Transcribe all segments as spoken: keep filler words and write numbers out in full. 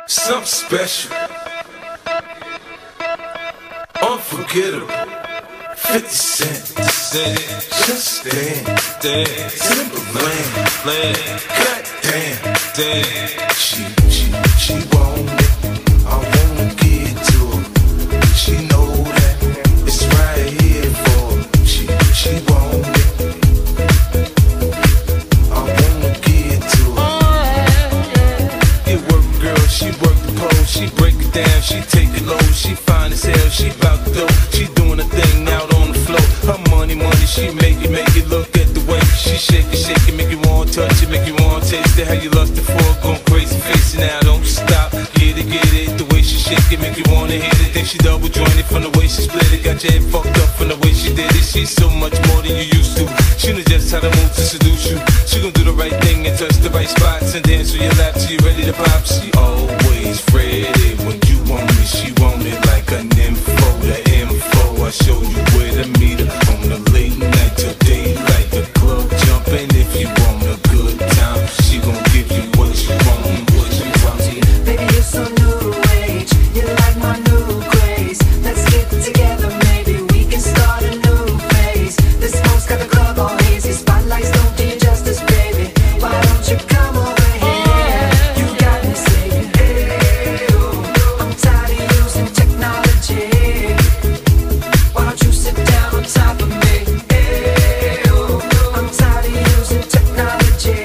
Something special, unforgettable. Fifty Cent, just stand, Timberland, goddamn, damn. She, she, she want it, I wanna get to her. She know that it's right here for her. She, she want it, I wanna get to her. Get work, girl, she work the pole, she break it down, she take it low, she fine as hell, she bout to go, she doing a thing out on the floor. Her money, money, she make it, make it look at the way she shake it, shake it, make you want to touch it, make you want to taste it. How you lust it for, going crazy, facing now, don't stop. Get it, get it, the way she shake it, make you wanna hit it. Then she double jointed from the way she split it, got your head fucked up from the way she did it. She's so much more than you used to. She knows just how to move to seduce you. She gon' do the right thing and touch the right spots and dance on your lap till you ready to pop. She always ready when you want me. She want it like an info, the info. I show you where to meet her on the late night till daylight. The club jumping if you want a good time. She gon' give you what you want, what you want. Baby, you're so new age. You're like my new craze. Let's get together, maybe we can start a new phase. This smoke's got the club all hazy. Spotlights don't do you justice, baby. Why don't you come over here? You got me saying, hey, oh, I'm tired of using technology. Why don't you sit down on top of me? Hey, oh, I'm tired of using technology.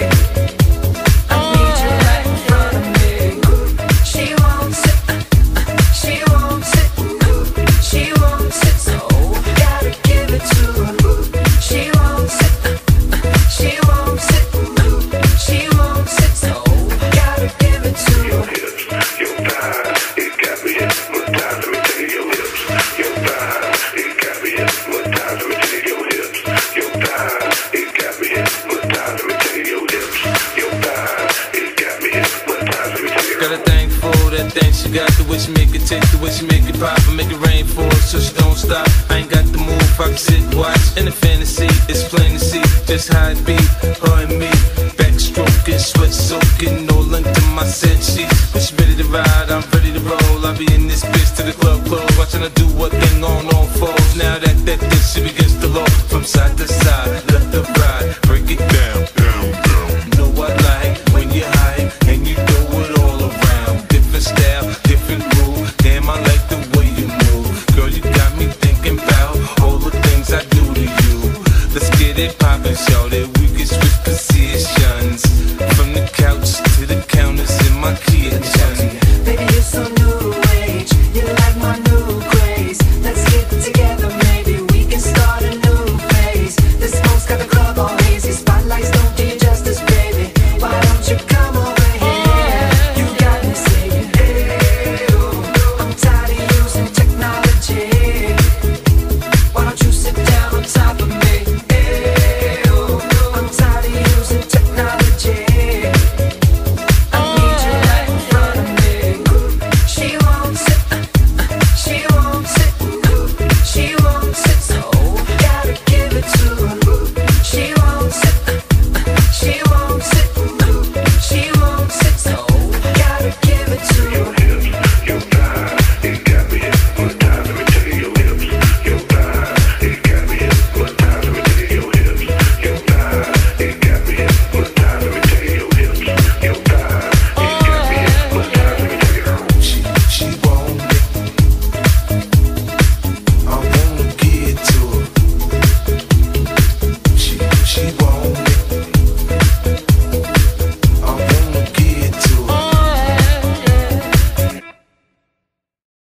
I need you right in front of me. She wants it, she wants it, she wants it, so gotta give it to her. She wants it, she wants it, she wants it, so gotta give it to her. Your thighs, it got me hypnotized. Let me tell you your hips. Your thighs, it got me hypnotized. Let me tell you your hips. Your thighs, it got me hypnotized. Let me tell you your hips. Your thighs, it got me hypnotized. Let me tell you. Got a thing for that thing she got, the way she make it tick, the way she make it pop, and make it rain for her so she don't stop. I ain't got the move, I can sit, watch, in the fantasy, it's plain to see, just how it be, her and me, backstroking, sweat soaking, all into my set sheets. When she ready to ride, I'm ready to roll, I be in this bitch till the club close, watching her do what thing on all fours. Now that that this she begins to roll, from side to side, left to right, break it down, down, down. Know I like when you high, and you throw it all around, different style, different groove, damn I like the way you move. Girl, you got me thinking about all the things I do to you. Let's get it poppin', show that we can switch positions, from the couch